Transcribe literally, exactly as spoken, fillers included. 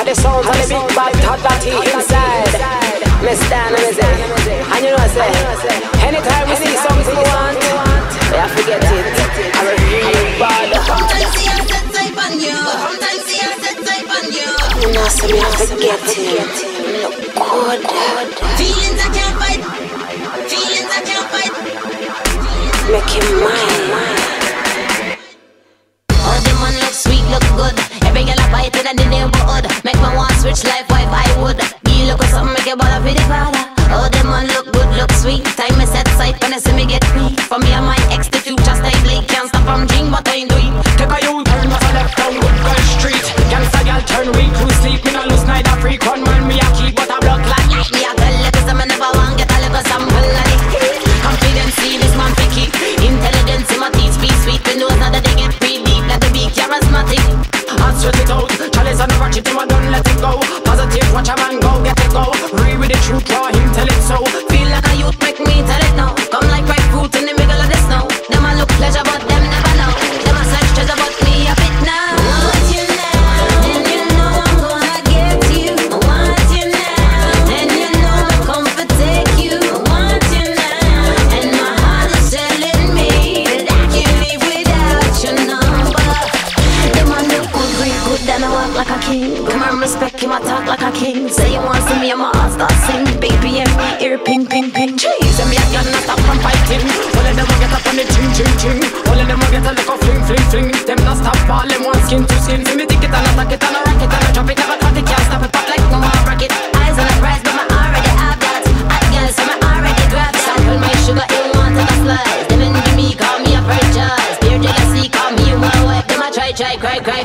the sounds of the big bad hot body inside. Me stand and me say, and you know I say, anytime we see something we want, we have to get it. I'm a real bad. Sometimes see I set type on you. Sometimes see I set type on you. You know so we have to get it. Look good. Feelings I can't fight. Feelings I can't fight. Make him mine. Oh, the man look sweet, look good. Every girl I bite in the neighborhood. Make me want switch life wife I would. Be look at something make you bother for the father. Oh, the man look good, look sweet. Time me set sight when I see me get weak. For me and my ex, the future style bleak. Can't stop from drink, but I ain't do it. Take a U-turn, but I left down Woodburn Street. Gangsta girl turn weak, who sleep. Me no lose neither freak. One man me a keep, but a blood clot like Me a tell you cause I never want get a little sample of it. Confidence, see this man picky. Intelligence in my teeth, speak sweet. We know that they get pretty deep, like the big charismatic. I'll stretch it out. Chalice and ratchet him and don't let it go. Positive, watch a man go, get it go. Read with the truth, draw him, tell it so. Feel like a youth, make me tell it now. Come like ripe fruit in the middle of the snow. Them a look pleasure, but them never know. Them a search treasure, but me a bit now. I want you now, and you know I'm gonna get you. I want you now, and you know I'm come for take you. I want you now, and my heart is telling me that I can't live without your number. Them a look good, great, good, then I walk like a king. Come and respect him, I talk like a king. Say you want to see me, and my heart start sing. Baby, and me ear ping, ping, ping. Jeez, and me a girl not stop from fighting. All of them a get up on the ching, ching, ching. All of them a get a little fling, fling, fling. Them not stop all them want skin to skin. See me tick it and attack it and a rock it and a drop it. Never thought it can't stop it, pop like no more rocket. Eyes on the prize, but I already have that. Hot girl, so I already grab that. Sample my sugar, you want to slice. Them and give me, call me a franchise. Pure jealousy, call me one wife. Them a try, try, cry, cry.